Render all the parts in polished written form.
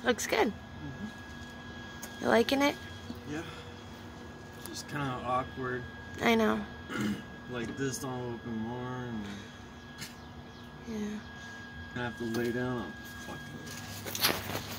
Looks good. You liking it? Yeah. Just kind of awkward. I know. Like this don't open more. And Yeah. gonna have to lay down on fucking.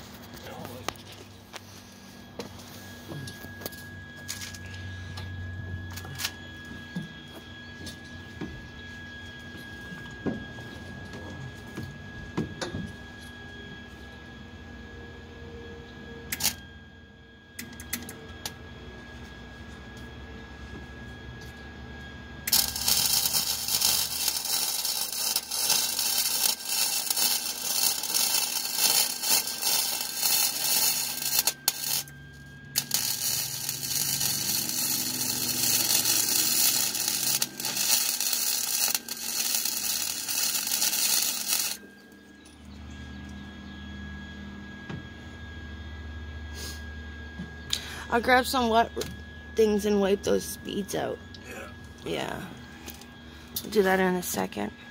I'll grab some wet things and wipe those beads out. Yeah. Yeah. I'll do that in a second.